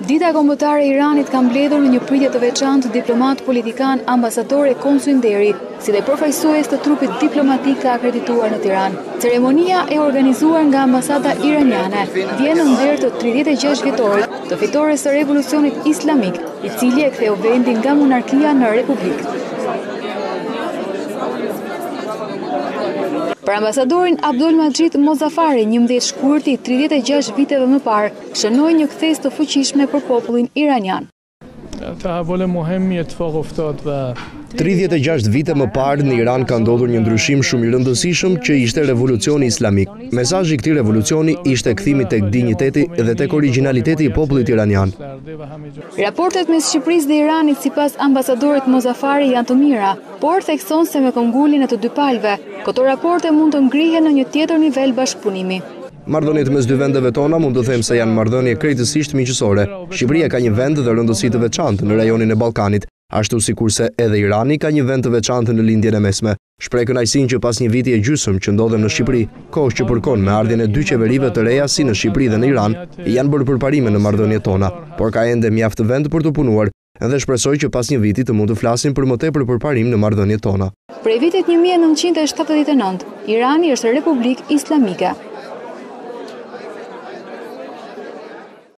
Dita kombëtare e Iranit ka mbledhur në një pritje të veçantë diplomat, politikanë, ambasadorë e Konsuj Nderi, si dhe përfaqësues të trupit diplomatik të akredituar në Tiranë. Ceremonia e organizuar nga Ambasada Iraniane vjen nder të 36 vjetorit të fitores të revolucionit islamik, i cili e ktheu vendin nga monarkia në republikë. Për ambasadorin Abdolmaxhid Mozafari, 11 shkurti 36 viteve më parë, shënoi një kthes të fuqishme për popullin iranian. 36 vite më parë në Iran ka ndodhur një ndryshim shumë i rëndësishëm që ishte revolucioni islamik. Mesazhi i këtij revolucioni ishte kthimi tek dinjiteti dhe tek origjinaliteti i popullit iranian. Raportet mes Shqipërisë dhe Iranit sipas ambasadorit Mozafari janë të mira, por thekson se me këmbguljen e të dy palëve, këto raporte mund të ngrihen në një tjetër nivel bashkëpunimi. Marrëdhëniet mes dy vendeve tona mund të them se janë marrëdhënie krejtësisht miqësore. Shqipëria ka një vend dhe rëndësi të veçantë në rajonin e Ballkanit, ashtu sikurse edhe Irani ka një vend të veçantë në lindjen e mesme. Shpreh kënaqësinë që pas një viti e gjysmë që ndodhem në Shqipëri, kohë që përkon me ardhjen e dy qeverive të reja si në Shqipëri dhe në Iran, janë bërë përparime në marrëdhëniet tona, por ka ende mjaft vend për të punuar dhe shpresoj që pas një viti të mund të flasim për më tepër përparim në marrëdhëniet tona. Prej vitit 1979, Irani është republikë islamike.